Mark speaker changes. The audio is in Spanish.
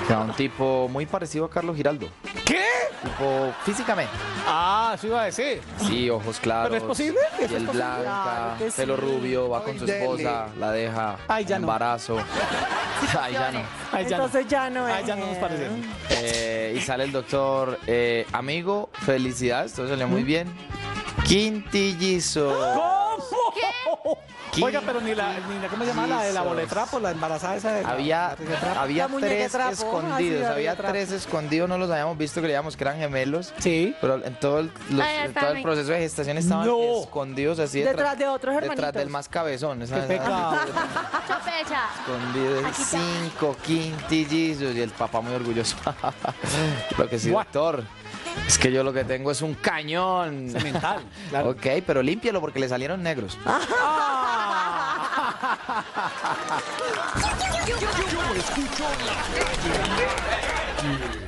Speaker 1: Era un tipo muy parecido a Carlos Giraldo.
Speaker 2: ¿Qué?
Speaker 1: Tipo, físicamente.
Speaker 2: Ah, eso iba a decir.
Speaker 1: Sí, ojos claros.
Speaker 2: ¿Pero es posible? ¿Eso es
Speaker 1: Piel
Speaker 2: posible?
Speaker 1: blanca,
Speaker 3: Claro que
Speaker 1: pelo
Speaker 3: sí.
Speaker 1: rubio, va con
Speaker 4: Ay,
Speaker 1: su
Speaker 4: dele.
Speaker 1: esposa, la deja,
Speaker 2: Ay, ya no.
Speaker 1: embarazo. Ay, ya no.
Speaker 2: Ay, ya
Speaker 3: Entonces ya no es.
Speaker 2: Ay, ya no nos parecemos.
Speaker 1: Y sale el doctor, amigo, felicidades, todo salió muy bien. Quintillizo.
Speaker 2: ¿Cómo? Oiga, pero ni la, ¿cómo se llama? La de la boletrapo, la embarazada esa de la
Speaker 1: Había,
Speaker 2: retrapo.
Speaker 1: había
Speaker 3: La muñeca
Speaker 1: tres
Speaker 3: trapo.
Speaker 1: escondidos,
Speaker 3: Ah, sí,
Speaker 1: había
Speaker 3: trapo.
Speaker 1: tres escondidos, no los habíamos visto, creíamos que eran gemelos.
Speaker 2: Sí.
Speaker 1: Pero en todo en todo el proceso de gestación estaban
Speaker 2: No.
Speaker 1: escondidos así
Speaker 3: Detrás de otros
Speaker 1: detrás
Speaker 3: hermanitos.
Speaker 1: del más cabezón.
Speaker 2: Qué pecado.
Speaker 5: Chopecha.
Speaker 1: Escondidos,
Speaker 5: Aquí está.
Speaker 1: 5 quintillizos y el papá muy orgulloso. Lo que sí,
Speaker 2: What?
Speaker 1: doctor, es que yo lo que tengo es un cañón.
Speaker 2: Mental. Claro.
Speaker 1: Ok, pero límpialo porque le salieron negros.
Speaker 4: Yo escucho la calle.